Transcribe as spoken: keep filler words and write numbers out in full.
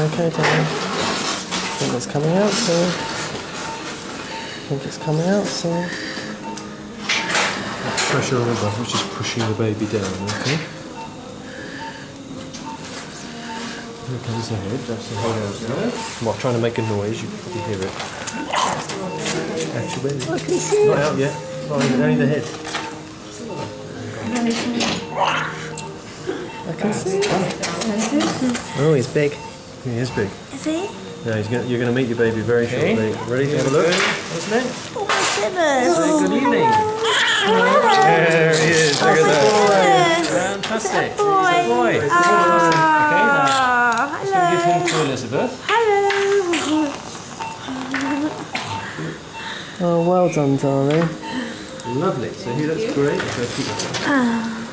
Okay, darling. I think it's coming out soon. I think it's coming out soon. Pressure on the button, which is pushing the baby down, okay? Here comes the head, that's the head out there. I'm not trying to make a noise, you can probably hear it. Actually, I can see not it. out yet, not even, only the head. I can see it. Oh, he's big. He is big. Is he? Yeah, he's gonna, you're going to meet your baby very Okay. shortly. Ready to have a look? Isn't it? Oh my goodness. Say good evening. Hello. There he is, look Oh at my that. goodness. Fantastic. It's a boy. It's a boy. Ah, Okay, now, let's give hello. him to Elizabeth. Hello. Oh, well done, darling. Lovely. So he looks great. So keep it. Ah.